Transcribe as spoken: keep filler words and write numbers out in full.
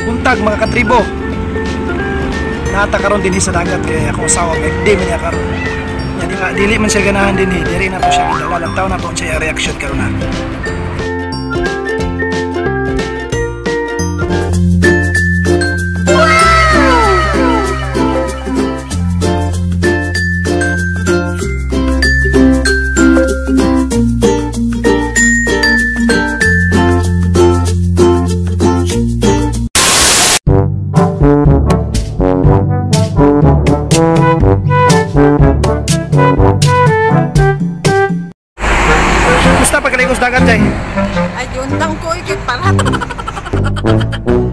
buntag mga katribo. Nata karon din sa dagat kay akong asawa kay di man niya karon. Yan nga dili man siya ganahan din eh. Diri na to siya gidala lang taw na to siya reaction karon na. Gusto pagkaligos dagat jay? Ay, yun lang ko ikit parat.